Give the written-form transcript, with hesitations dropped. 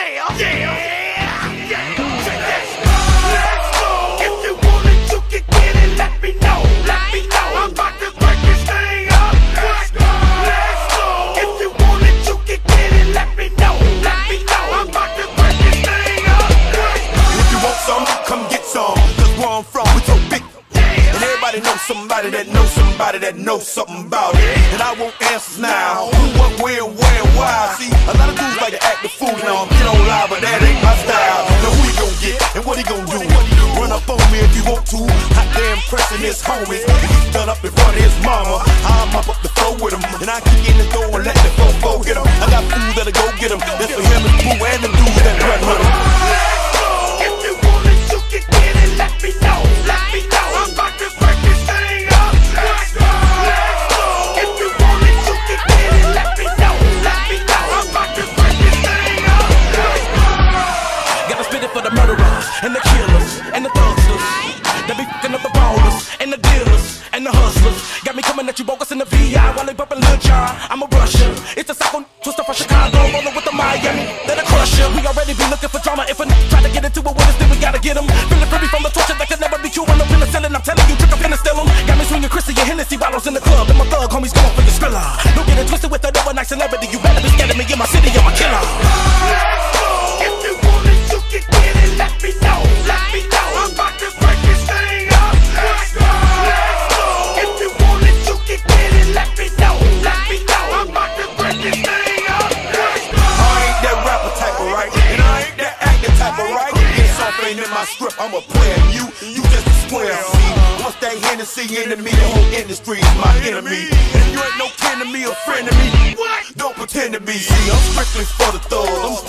Yeah, yeah, yeah. Check this. Let's go. If you want it, you can get it. Let me know. Let me know. I'm about to break this thing up. Let's go. Let's go. If you want it, you can get it. Let me know. Let me know. I'm about to break this thing up. If you want some, come get some. Cause where I'm from, we so big. And everybody knows somebody that knows somebody that knows something about it. And I want answers now. Who, what, where, and why? See, a lot of dudes like to act the fool now. I'm get on live, but that ain't my style. Now who he gon' get and what he gon' do? Run up on me if you want to. Hot damn pressing his homies. He's done up in front of his mama. I'm up the floor with him. And I kick in the door and let the fofo get him. I got food that'll go get him. That's for him and Pooh and them dudes that run with him. If you want it, you can get it. Let me know. Let me know. I'm about to break this thing up. Let's go. Let's go. If you want it, you can get it. Let me know. Let me know. I'm about to break this thing up. Gotta spit it for the murderers and the killers and the thugsters. They be fucking up the ballers and the dealers and the hustlers. Got me coming at you bogus in the VI while they bumping Lil Jon. I'm a Russia. It's the Psycho Twister from Chicago, rolling with the Miami. They're the crusher. We already be looking for drama. If a try to get into it with us, then we gotta get them. Feeling free from the torture that could never be cured. No penicillin. I'm telling you, trick, I'm finna steal them. Got me swinging Chrissy and Hennessy bottles in the club, and my thug homies going for the Skrilla. Don't get it twisted with that overnight celebrity. You better be scared of me in my city. I'm a killer. Let's go. If you want it, you can get it. Let me know. Let me know. I'm about to break this thing up. Let's go. Let's go. If you want it, you can get it. Let me know. Let me know. I'm about to break this thing up. Let's go. I ain't that rapper type of right, and I ain't that actor type of right. This off ain't in my script, I'm a player. You just a square. See, once that Hennessy into me, the whole industry is my enemy. And if you ain't no kin to me or friend to me, don't pretend to be. See, I'm strictly for the thugs. I'm